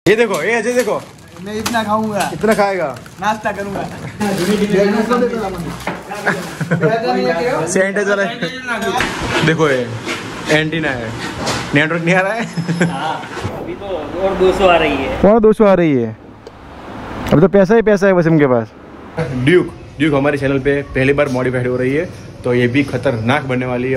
ये देखो, ये अजय देखो, मैं इतना खाऊंगा। इतना खाएगा, नाश्ता करूंगा। सैनिटाइजर है। देखो ये एंटीना है, नेटवर्क नहीं आ रहा है। अभी तो और 200 आ रही है। कौन 200 आ रही है? अभी तो पैसा ही पैसा है बस इनके पास। ड्यूक हमारे चैनल पे पहली बार मॉडिफाइड हो रही है, तो ये भी खतरनाक बनने वाली है।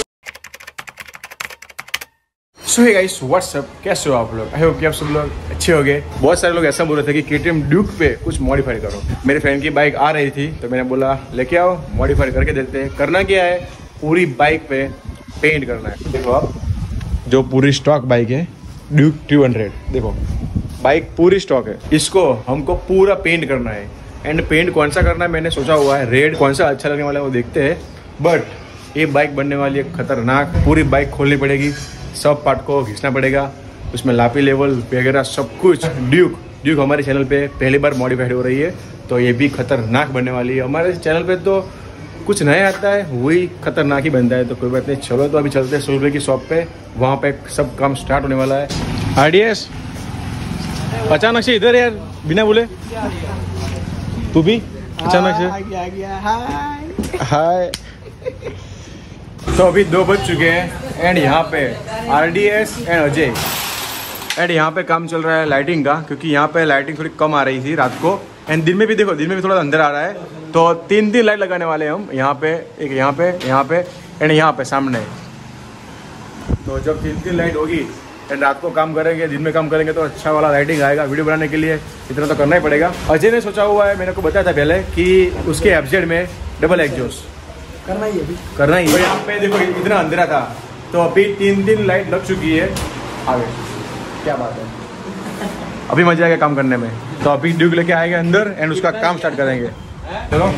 सो हे गाइस, व्हाट्सअप, कैसे हो आप लोग? आई होप कि आप सब लोग अच्छे हो गए। बहुत सारे लोग ऐसा बोल रहे थे कि KTM ड्यूक पे कुछ मॉडिफाई करो। मेरे फ्रेंड की बाइक आ रही थी तो मैंने बोला लेके आओ, मॉडिफाई करके देते हैं। करना क्या है, पूरी बाइक पे पेंट करना है। देखो आप, जो पूरी स्टॉक बाइक है ड्यूक 200, देखो बाइक पूरी स्टॉक है, इसको हमको पूरा पेंट करना है। एंड पेंट कौन सा करना है मैंने सोचा हुआ है, रेड कौन सा अच्छा लगने वाला है वो देखते हैं। बट ये बाइक बनने वाली है खतरनाक। पूरी बाइक खोलनी पड़ेगी, सब पार्ट को घिसना पड़ेगा, उसमें लापी लेवल वगैरह सब कुछ। ड्यूक हमारे चैनल पे पहली बार मॉडिफाइड हो रही है, तो ये भी खतरनाक बनने वाली है। हमारे चैनल पे तो कुछ नया आता है वही खतरनाक ही बनता है, तो कोई बात नहीं। चलो तो अभी चलते हैं 100 रुपये की शॉप पे, वहाँ पे सब काम स्टार्ट होने वाला है। RDS अचानक से इधर यार, बिना बोले तू भी अचानक से हाय। तो अभी 2 बज चुके हैं एंड यहाँ पे RDS एंड अजय एंड यहाँ पे काम चल रहा है लाइटिंग का, क्योंकि यहाँ पे लाइटिंग थोड़ी कम आ रही थी रात को। एंड दिन में भी देखो, दिन में भी थोड़ा अंदर आ रहा है, तो 3 लाइट लगाने वाले हैं हम। यहाँ पे एक, यहाँ पे एंड यहाँ पे सामने। तो जब 3 लाइट होगी एंड रात को काम करेंगे, दिन में काम करेंगे, तो अच्छा वाला लाइटिंग आएगा। वीडियो बनाने के लिए इतना तो करना ही पड़ेगा। अजय ने सोचा हुआ है, मैंने को बताया था पहले कि उसके FZ में डबल एग्जॉस्ट करना ही है। तो यहाँ पे देखो इतना अंधेरा था, तो अभी 3 लाइट लग चुकी है आगे। क्या बात है, अभी मजा आएगा काम करने में। तो अभी ड्यूक लेके आएंगे अंदर एंड उसका काम स्टार्ट करेंगे। चलो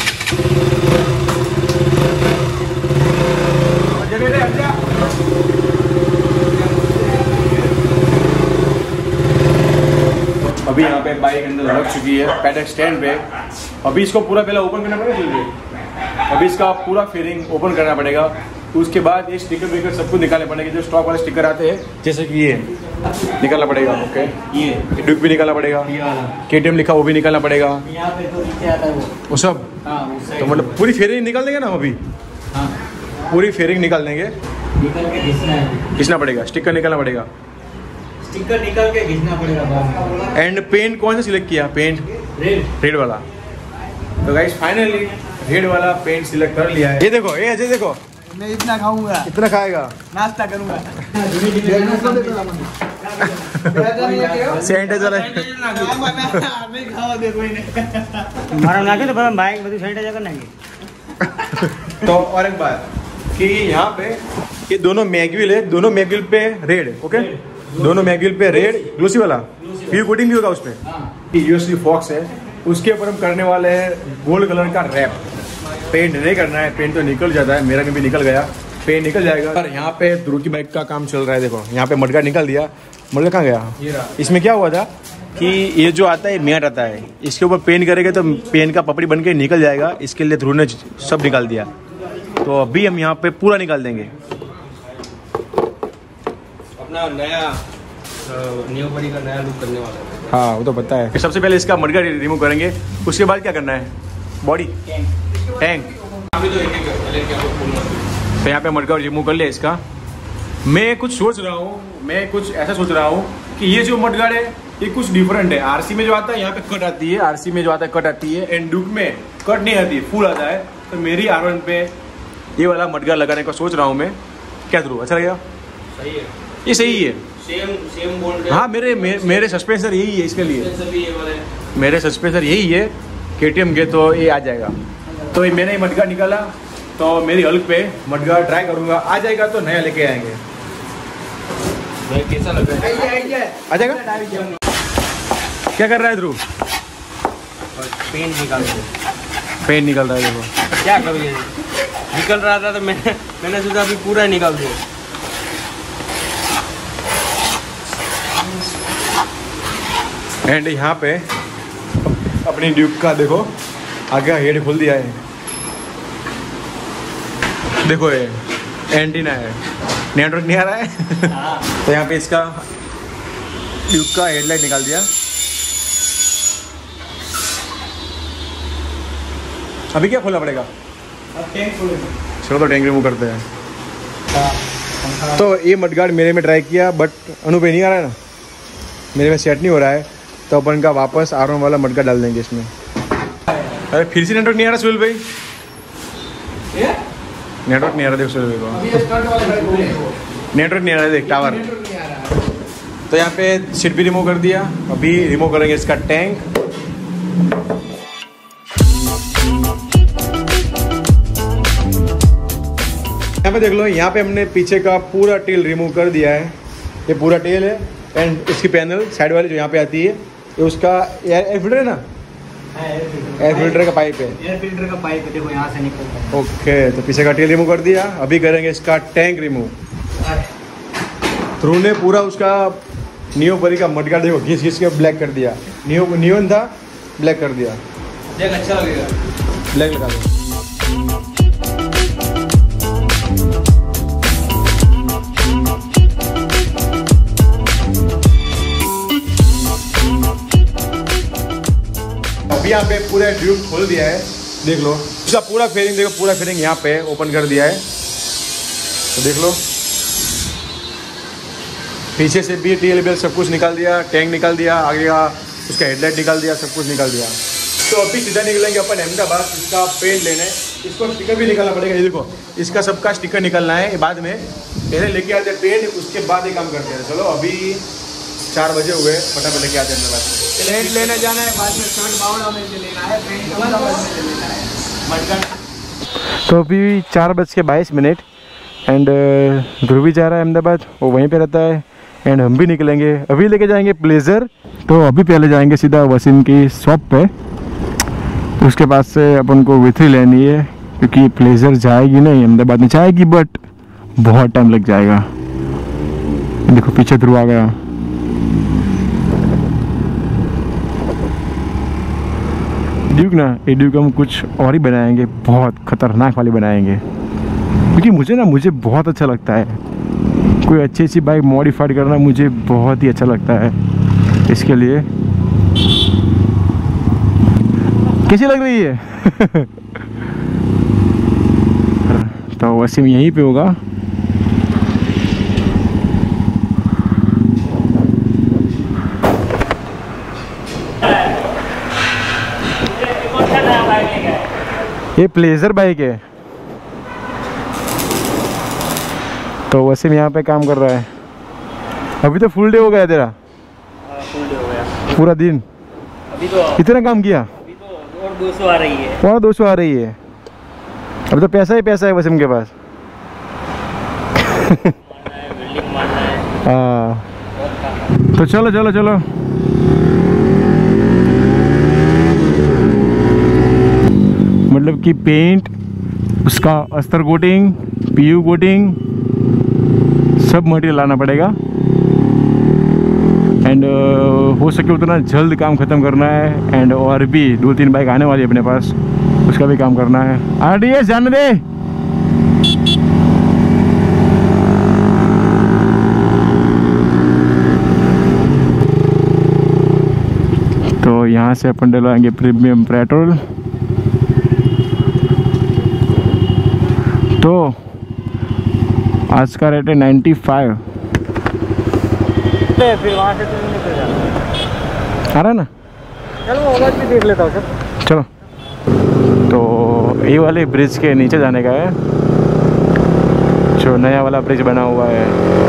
अभी यहाँ पे बाइक अंदर लग चुकी है पैडक स्टैंड पे। अभी इसको पूरा पहले ओपन करना पड़ेगा। अभी इसका पूरा फेयरिंग ओपन करना पड़ेगा, उसके बाद ये स्टिकर विकर सब कुछ निकालने पड़ेगे। जो स्टॉक वाले स्टिकर आते हैं, जैसे कि ये निकालना पड़ेगा। ओके, ये ड्यूक भी निकालना पड़ेगा, KTM लिखा वो भी निकालना पड़ेगा। यहाँ पे तो नीचे आता है वो सब। तो मतलब पूरी फेयरिंग निकाल देंगे ना अभी। पूरी फेयरिंग निकाल देंगे, निकल के घिसना पड़ेगा, स्टिकर निकालना पड़ेगा, स्टिकर निकाल के घिसना पड़ेगा। एंड पेंट कौन सा सिलेक्ट किया? पेंट रेड वाला। तो गाइस फाइनली रेड वाला पेंट सिलेक्ट कर लिया है। ये देखो, ये अजय देखो, मैं इतना खाऊंगा। इतना खाएगा, नाश्ता करूंगा। सैनिटाइजर है। तो और एक बात कि यहाँ पे ये दोनों मैगविल है, दोनों मैगविल पे रेड। ओके, दोनों मैगविल पे रेड ग्लोसी वाला व्यू कोटिंग भी होगा उस पे। USB फॉक्स है, उसके ऊपर हम करने वाले हैं गोल्ड कलर का रैप। पेंट नहीं करना है, पेंट तो निकल जाता है, मेरा भी निकल गया, पेंट निकल जाएगा। और यहाँ पे ध्रुव की बाइक का काम चल रहा है। देखो यहाँ पे मडगार्ड निकाल दिया। मडगार्ड कहाँ गया? इसमें क्या हुआ था कि ये जो आता है मैट आता है, इसके ऊपर पेंट करेंगे तो पेंट का पपड़ी बन के निकल जाएगा। इसके लिए ध्रुव ने सब निकाल दिया, तो अभी हम यहाँ पे पूरा निकाल देंगे। अपना नया न्यू बॉडी का नया लुक करने वाला है। हाँ वो तो पता है। सबसे पहले इसका मडगार्ड रिमूव करेंगे, उसके बाद क्या करना है? Body tank. तो यहाँ पे मडगार्ड रिमूव कर लिया इसका। मैं कुछ सोच रहा हूँ, मैं कुछ ऐसा सोच रहा हूँ कि ये जो मडगार्ड है ये कुछ डिफरेंट है। RC में जो आता है यहाँ पे कट आती है, RC में जो आता है कट आती है, एंड ड्यूक में कट नहीं आती, फुल आता है। तो मेरी R1 पे ये वाला मडगार्ड लगाने का सोच रहा हूँ मैं। क्या करूँ, अच्छा लगेगा? सही है, ये सही है। Same bolt. हाँ, मेरे सस्पेंसर यही है, इसके लिए मेरे सस्पेंसर यही है KTM के, तो ये आ जाएगा। तो ये मैंने मडगार्ड निकाला, तो मेरी हल्क पे मडगार्ड ट्राई करूंगा, आ जाएगा तो नया लेके आएंगे। कैसा लग रहा है? आ जाएगा। क्या कर रहा है ध्रुव? पेंट निकाल दो। पेंट निकल रहा है, देखो। क्या करूँ, ये निकल रहा था तो मैंने सोचा अभी पूरा निकाल दो। एंड यहाँ पे अपनी ड्यूक का देखो आगे हेड खोल दिया है। देखो ये एंटीना है, नेटवर्क नहीं आ रहा है। तो यहाँ पे इसका ड्यूक का हेडलाइट निकाल दिया। अभी क्या खोलना पड़ेगा? चलो तो टैंक रिमूव करते हैं। तो ये मडगार्ड मेरे में ट्राई किया बट अनु पे नहीं आ रहा है ना, मेरे में सेट नहीं हो रहा है, तो अपन का वापस R1 वाला मडगार्ड डाल देंगे इसमें। अरे फिर से नेटवर्क नहीं आ रहा सुहेल भाई, नेटवर्क नहीं आ रहा, देख सुहेल भाई को नेटवर्क नहीं आ रहा है, देख टावर। तो यहाँ पे सीट भी रिमूव कर दिया, अभी रिमूव करेंगे इसका टैंक। यहाँ पे देख लो, यहाँ पे हमने पीछे का पूरा टेल रिमूव कर दिया है। ये पूरा टेल है एंड इसकी पैनल साइड वाली जो यहाँ पे आती है, ये उसका एयर फिल्टर है ना, एयर फिल्टर का पाइप है, एयर फिल्टर का पाइप है, देखो यहाँ से निकलता है। ओके, तो पीछे का टेल रिमूव कर दिया, अभी करेंगे इसका टैंक रिमूव। ध्रुव ने पूरा उसका नियोपरी का मडगार्ड देखो घिस घिस के ब्लैक कर दिया, नियोन था ब्लैक कर दिया। देख अच्छा लगेगा, ब्लैक लगा दो। अभी यहाँ पे पूरा ड्यूक खोल दिया है, देख लो इसका पूरा फेयरिंग, देखो पूरा फेयरिंग यहाँ पे ओपन कर दिया है, तो देख लो पीछे से भी टीएल बेल सब कुछ निकाल दिया, टैंक निकाल दिया, आगे का उसका हेडलाइट निकाल दिया, सब कुछ निकाल दिया। तो अभी सीधा निकलेंगे अपन अहमदाबाद इसका पेंट लेने, इसको स्टिकर भी निकालना पड़ेगा। ये देखो इसका सबका स्टिकर निकलना है बाद में, पहले लेके आते हैं पेंट, उसके बाद ही काम करते हैं। चलो अभी 4 बजे हो गए, फटाफट लेके आते हैं अहमदाबाद। पेंट लेने जाना है, बाद में शर्ट बावड़ा में से लेना है, पेंट अहमदाबाद में से लेना है, मडगार्ड। तो अभी 4:22 एंड ध्रुव भी जा रहा है अहमदाबाद, वो वहीं पे रहता है एंड हम भी निकलेंगे। अभी लेके जाएंगे प्लेजर, तो अभी पहले जाएंगे सीधा वसीम की शॉप पे, उसके पास से अपन को V3 लेनी है, क्योंकि प्लेजर जाएगी नहीं, अहमदाबाद में जाएगी बट बहुत टाइम लग जाएगा। देखो पीछे ध्रुव आ गया। ड्यूक ना, ये ड्यूक हम कुछ और ही बनाएंगे, बहुत खतरनाक वाली बनाएंगे, क्योंकि मुझे बहुत अच्छा लगता है कोई अच्छी सी बाइक मॉडिफाइड करना, मुझे बहुत ही अच्छा लगता है। इसके लिए कैसी लग रही है? तो वसीम यहीं पे होगा। ये प्लेजर बाइक है, तो वसीम यहाँ पे काम कर रहा है। अभी तो फुल डे हो गया तेरा? फुल डे हो गया, पूरा दिन। अभी तो इतना काम किया? अभी तो और 200 आ रही है, और 200 आ रही है। अभी तो पैसा ही पैसा है वसीम के पास। बिल्डिंग मारना है। हाँ, तो चलो चलो चलो। मतलब कि पेंट, उसका अस्तर कोटिंग, PU कोटिंग, सब मटेरियल लाना पड़ेगा एंड हो सके उतना जल्द काम ख़त्म करना है। एंड और भी 2-3 बाइक आने वाली है अपने पास, उसका भी काम करना है। RDS जाने दे। तो यहाँ से अपन डलवाएंगे प्रीमियम पेट्रोल। तो आज का रेट है 95। फिर वहाँ से तो निकल जाना, आ रहा है ना? चलो ओवर भी देख लेता हूँ सर। चलो, तो ये वाले ब्रिज के नीचे जाने का है, जो नया वाला ब्रिज बना हुआ है।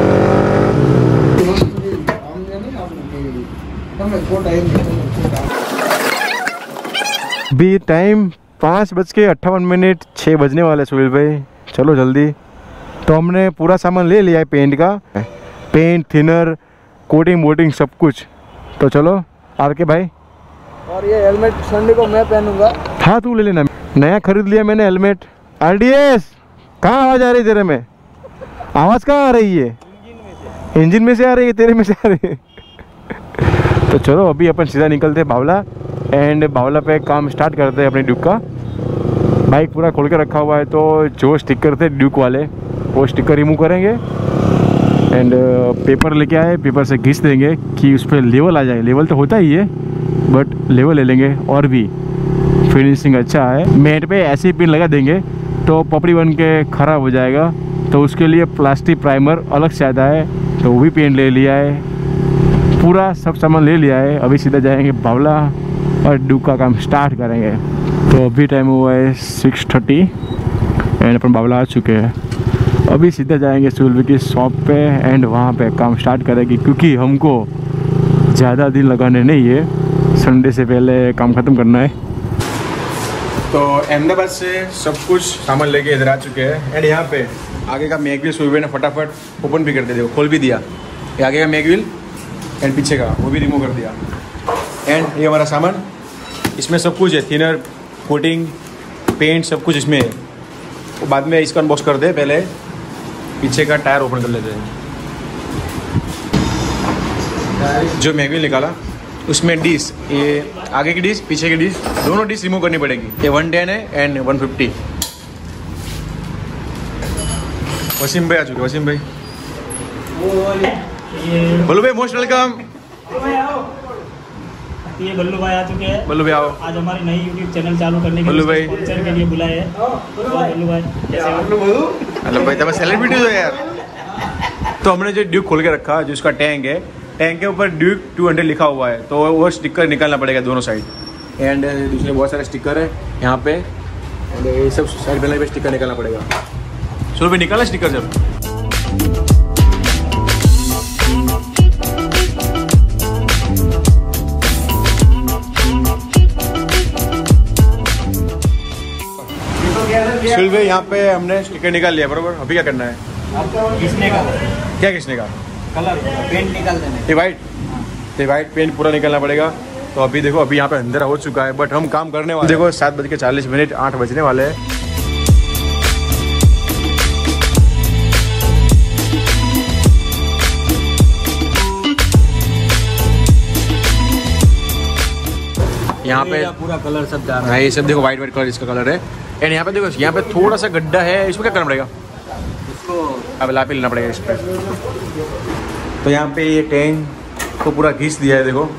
अभी टाइम 5:58, 6 बजने वाले सुहेल भाई, चलो जल्दी। तो हमने पूरा सामान ले लिया है पेंट का, पेंट, थिनर, कोटिंग वोटिंग सब कुछ। तो चलो आर के भाई। और ये हेलमेट संडे को मैं पहनूंगा। हाँ तू ले लेना, नया खरीद लिया मैंने हेलमेट। RDS कहाँ आवाज़ आ रही है तेरे में? आवाज़ कहाँ आ रही है? इंजन में से आ रही है, तेरे में से आ रही है। तो चलो अभी अपन सीधा निकलते हैं बावला एंड बावला पे काम स्टार्ट करते हैं अपने ड्यूक का। बाइक पूरा खोल के रखा हुआ है, तो जो स्टिकर थे ड्यूक वाले वो स्टिकर रिमूव करेंगे एंड पेपर लेके आए, पेपर से घिस देंगे कि उस पर लेवल आ जाए। लेवल तो होता ही है बट लेवल ले लेंगे और भी फिनिशिंग अच्छा है। मेट पे ऐसे ही पिन लगा देंगे तो पपड़ी बन के ख़राब हो जाएगा, तो उसके लिए प्लास्टिक प्राइमर अलग से आता है, तो वो भी पेंट ले लिया है, पूरा सब सामान ले लिया है। अभी सीधा जाएंगे बावला और ड्यूक का काम स्टार्ट करेंगे। तो अभी टाइम हुआ है 6:30 एंड अपन बावला आ चुके हैं। अभी सीधा जाएंगे सुलभ की शॉप पे एंड वहाँ पे काम स्टार्ट करेंगे, क्योंकि हमको ज़्यादा दिन लगाने नहीं है, संडे से पहले काम ख़त्म करना है। तो अहमदाबाद से सब कुछ सामान लेके इधर आ चुके हैं एंड यहाँ पे आगे का मैग व्हील सुलभ ने फटाफट ओपन भी कर दिया, खोल भी दिया। ये आगे का मैग व्हील एंड पीछे का वो भी रिमूव कर दिया। एंड ये हमारा सामान, इसमें सब कुछ है, थिनर, कोटिंग, पेंट, सब कुछ इसमें है। तो बाद में इसका अनबॉक्स कर दे, पहले पीछे का टायर ओपन कर लेते हैं। जो मैग व्हील निकाला उसमें डिश, ये आगे की डिश, पीछे की डिश, दोनों डिश रिमूव करनी पड़ेगी। ये 110 है एंड 150। वसीम भाई आ चुके। वसीम भाई बोलो भाई, मोस्ट वेलकम। ये बल्लू भाई आ चुके हैं। बल्लू भाई आओ। आज हमारी नई यूट्यूब चैनल चालू करने के बल्लू भाई स्पॉन्सर के लिए बुलाए हैं। बल्लू भाई कैसे हो? हेलो भाई, तब सेलिब्रिटी हो यार। तो हमने जो ड्यूक खोल के रखा, जो इसका टैंक है, टैंक के ऊपर ड्यूक 200 लिखा हुआ है, तो वो स्टिकर निकालना पड़ेगा दोनों साइड। एंड दूसरे बहुत सारे स्टिकर है यहाँ पे, एंड ये सब साइड पैनल पे स्टिकर निकालना पड़ेगा। चलो भाई निकाला स्टिकर जब। सुल भाई यहाँ पे हमने स्टिकर निकाल लिया बरोबर। अभी क्या करना है? घिसने का। क्या घिसने का? कलर पेंट निकाल देने। ये वाइट, ये वाइट पेंट पूरा निकालना पड़ेगा। तो अभी देखो, अभी यहाँ पे अंधेरा हो चुका है बट हम काम करने वाले। देखो 7:40, 8 बजने वाले हैं। यहाँ पे पूरा कलर सब जा रहा है, ये सब देखो वाइट वाइट कलर इसका कलर है। एंड यहाँ पे देखो, यहाँ पे थोड़ा सा गड्ढा है, इसको क्या करना पड़ेगा? इसको अब लापी लेना पड़ेगा इस पर। तो यहाँ पे ये टैंक को पूरा घिस दिया है देखो।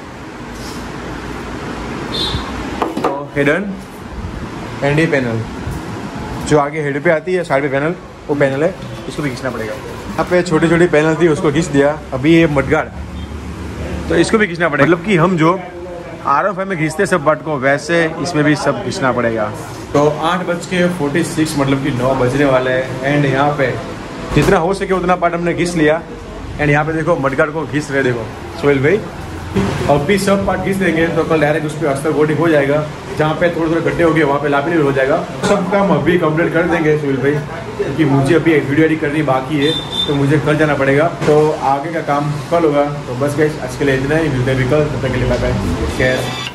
तो हेडन एंड ये पैनल जो आगे हेड पे आती है, साइड पे पैनल, वो पैनल है, इसको भी घिसना पड़ेगा। यहाँ पे छोटी छोटी पैनल थी, उसको घिस दिया। अभी ये मडगार्ड, तो इसको भी घिसना पड़ेगा। मतलब कि हम जो RF में घिसते सब बट को, वैसे इसमें भी सब घिसना पड़ेगा। तो 8:46 मतलब कि 9 बजने वाले हैं। एंड यहाँ पे जितना हो सके उतना पार्ट हमने घिस लिया। एंड यहाँ पे देखो मडगार्ड को घिस रहे, देखो सोहेल भाई। अब भी सब पार्ट घिस देंगे तो कल डायरेक्ट उस पर अस्तर कोटिंग हो जाएगा। जहाँ पे थोड़े थोड़े गड्ढे हो गए वहाँ पे लापिन हो जाएगा। सब काम अभी कंप्लीट कर देंगे सोहेल भाई, क्योंकि मुझे अभी एक वीडियो एडिट करनी बाकी है, तो मुझे कल जाना पड़ेगा। तो आगे का काम कल होगा। तो बस गाइस आज के लिए इतना ही, मिलते हैं भी कल। तब तक के लिए बाय बाय, टेक केयर।